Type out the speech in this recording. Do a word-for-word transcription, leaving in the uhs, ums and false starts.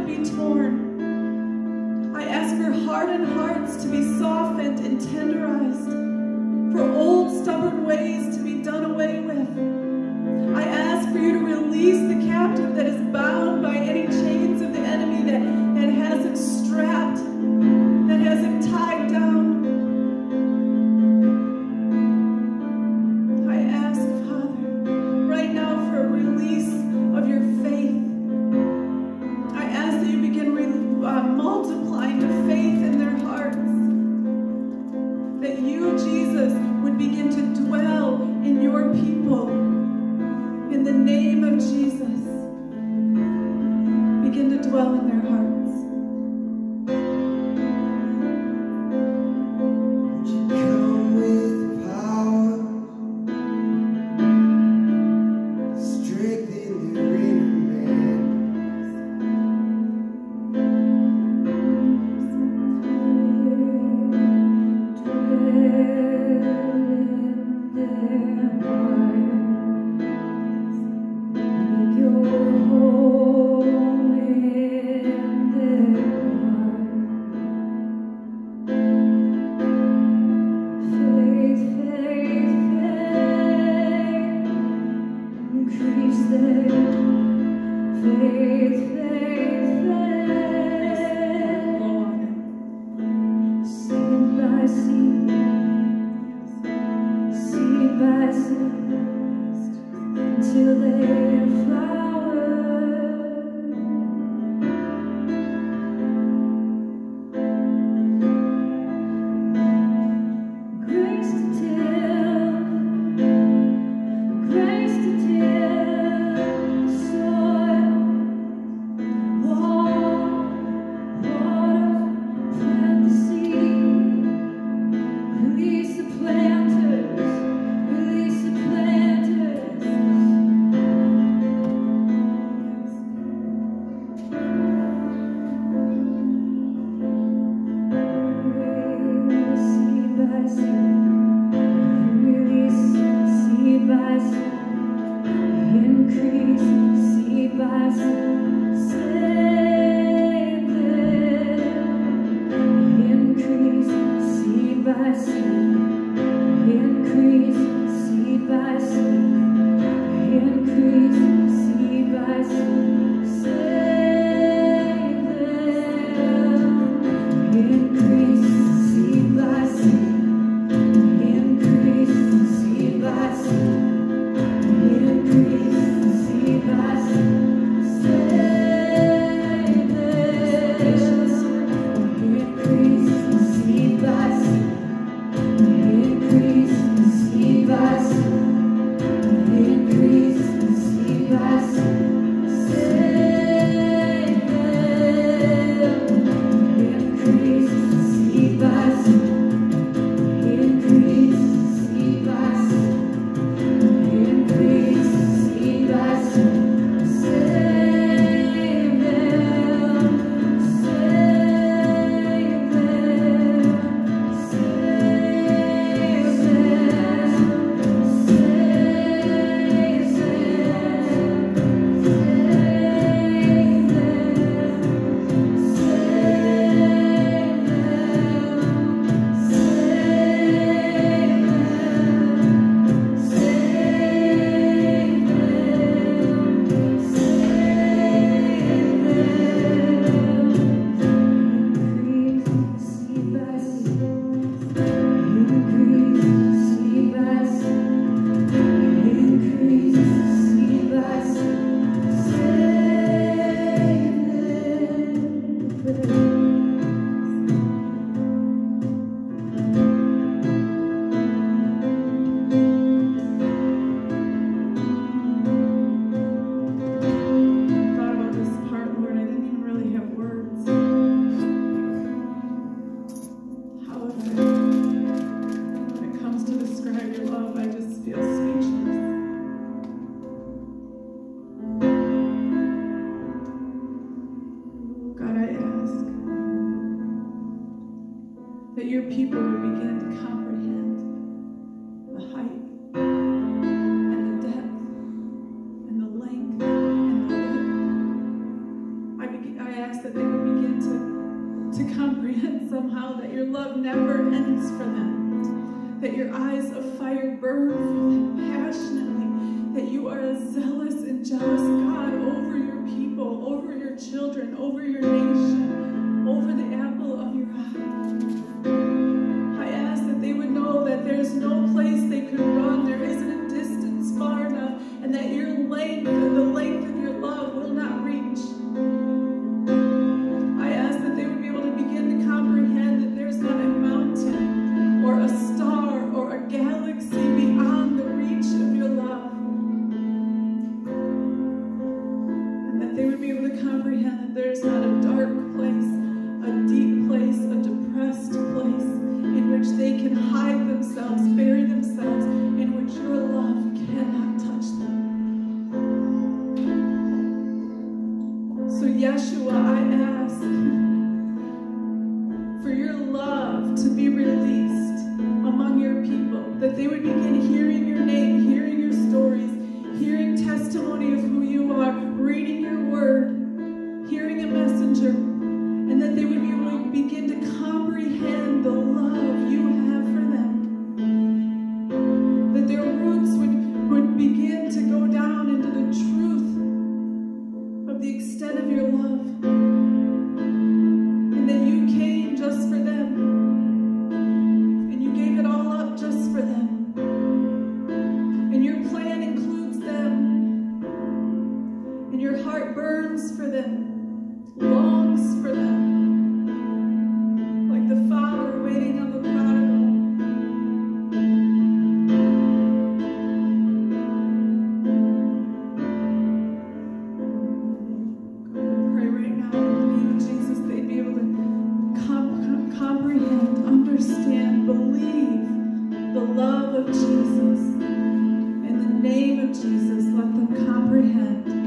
would be torn. I ask for hardened hearts to be softened and tenderized, for old stubborn ways to be done away with. I ask for you to release the captive that is bound by any chains of the enemy that, that has him strapped, that has him tied down. I ask, Father, right now for a release of your faith. I ask that you begin re uh, multiplying the faith in their hearts, that you, Jesus, would begin to dwell in your people. In the name of Jesus, begin to dwell in their hearts. Would you come with power, strengthen their inner man? that your people would begin to comprehend the height and the depth and the length and the width. I, begin, I ask ask that they would begin to, to comprehend somehow that your love never ends for them, that your eyes of fire burn for them passionately, that you are a zealous and jealous God over your people, over your children, over your nation, over the apple of your eye. I ask that they would know that there's no place they could run, there isn't a distance far enough, and that your length, the length of your love will not reach. I ask that they would be able to begin to comprehend that there's not a mountain or a star or a galaxy beyond the reach of your love. And that they would be able to comprehend that there's not a dark place, a deep place, a depressed place in which they can hide themselves, bury themselves, in which your love cannot touch them. So Yeshua, I ask for your love to be released among your people, that they would begin hearing your name, hearing your stories, hearing testimony of who you are, reading your word, hearing a messenger, and that they would be able to begin to comprehend the love you have for them. That their roots would, would begin to go down into the truth of the extent of your love. And that you came just for them. And you gave it all up just for them. And your plan includes them. And your heart burns for them, longs for them. Like the father waiting on the prodigal. Pray right now in the name of Jesus they'd be able to com com comprehend, understand, believe the love of Jesus. In the name of Jesus, let them comprehend